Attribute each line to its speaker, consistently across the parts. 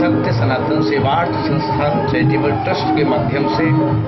Speaker 1: सत्य सनातन सेवार्थ संस्थान charitable trust के माध्यम से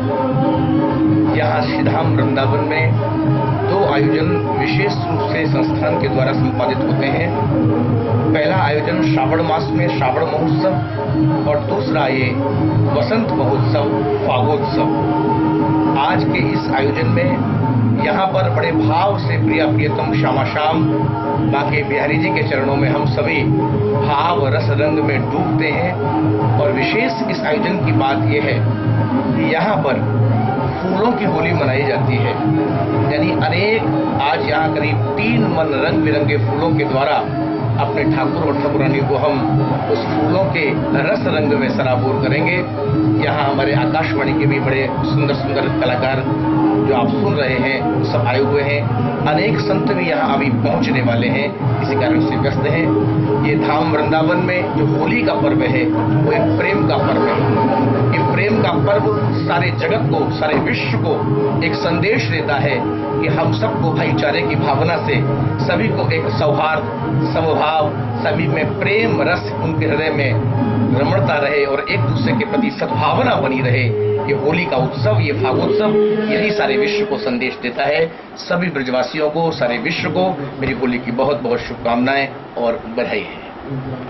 Speaker 1: यहाँ श्रीधाम वृंदावन में 2 आयोजन विशेष रूप से संस्थान के द्वारा संपादित होते हैं। पहला आयोजन श्रावण मास में श्रावण महोत्सव और दूसरा ये वसंत महोत्सव फागोत्सव। आज के इस आयोजन में यहाँ पर बड़े भाव से प्रिया प्रियतम श्यामा श्याम बांके बिहारी जी के चरणों में हम सभी भाव रस रंग में डूबते हैं। और विशेष इस आयोजन की बात यह है कि यहाँ पर फूलों की होली मनाई जाती है। यानी अनेक आज यहाँ करीब 3 मन रंग बिरंगे फूलों के द्वारा अपने ठाकुर और ठाकुरानी को हम उस फूलों के रस रंग में सराबोर करेंगे। यहाँ हमारे आकाशवाणी के भी बड़े सुंदर सुंदर कलाकार जो आप सुन रहे हैं सब आए हुए हैं। अनेक संत भी यहाँ अभी पहुँचने वाले हैं, इसी कारण से व्यस्त हैं। ये धाम वृंदावन में जो होली का पर्व है वो एक प्रेम का पर्व है। ये प्रेम का पर्व सारे जगत को, सारे विश्व को एक संदेश देता है कि हम सबको भाईचारे की भावना से सभी को एक सौहार्द, समभाव, सभी में प्रेम रस उनके हृदय में रमणता रहे और एक दूसरे के प्रति सद्भावना बनी रहे। ये होली का उत्सव, ये फागोत्सव यही सारे विश्व को संदेश देता है। सभी ब्रजवासियों को, सारे विश्व को मेरी होली की बहुत बहुत शुभकामनाएं और बधाई है।